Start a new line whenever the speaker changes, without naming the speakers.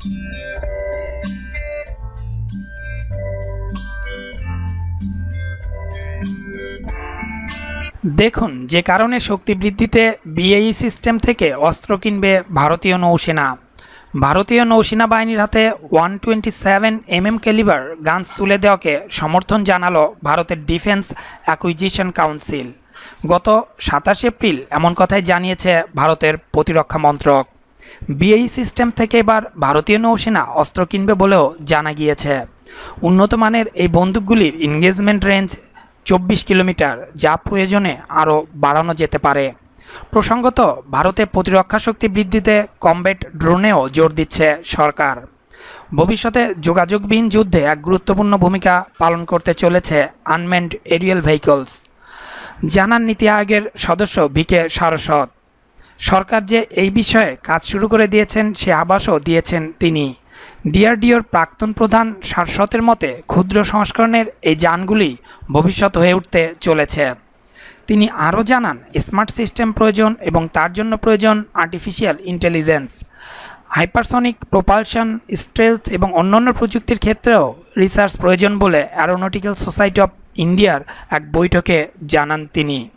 দেখুন, যে কারণে শক্তি বৃদ্ধিতে বিএই সিস্টেম থেকে অস্ত্র কিনবে ভারতীয় নৌসেনা। ভারতীয় নৌসেনা বাহিনীর হাতে 127mm ক্যালিবার গানস তুলে দেওয়াকে সমর্থন জানালো ভারতের ডিফেন্স অ্যাকুইজিশন কাউন্সিল। গত 27 এপ্রিল এমন কথাই জানিয়েছে ভারতের প্রতিরক্ষা মন্ত্রক। বিএই সিস্টেম থেকে এবার ভারতীয় নৌসেনা অস্ত্র কিনবে বলেও জানা গিয়েছে। উন্নত মানের এই বন্দুকগুলির এনগেজমেন্ট রেঞ্জ 24 কিলোমিটার, যা প্রয়োজনে আরও বাড়ানো যেতে পারে। প্রসঙ্গত, ভারতে প্রতিরক্ষা শক্তি বৃদ্ধিতে কমব্যাট ড্রোনেও জোর দিচ্ছে সরকার। ভবিষ্যতে যোগাযোগবিহীন যুদ্ধে এক গুরুত্বপূর্ণ ভূমিকা পালন করতে চলেছে আনম্যান্ড এরিয়াল ভেহিকলস, জানান নীতি আয়োগের সদস্য ভিকে সারস্বত। সরকার যে এই বিষয়ে কাজ শুরু করে দিয়েছেন সে আভাসও দিয়েছেন তিনি। ডিআরডিওর প্রাক্তন প্রধান সারস্বতের মতে, ক্ষুদ্র সংস্করণের এই যানগুলি ভবিষ্যৎ হয়ে উঠতে চলেছে। তিনি আরও জানান, স্মার্ট সিস্টেম প্রয়োজন এবং তার জন্য প্রয়োজন artificial intelligence, hypersonic propulsion, stealth এবং অন্যান্য প্রযুক্তির ক্ষেত্রেও রিসার্চ প্রয়োজন বলে অ্যারোনটিক্যাল সোসাইটি অফ ইন্ডিয়ার এক বৈঠকে জানান তিনি।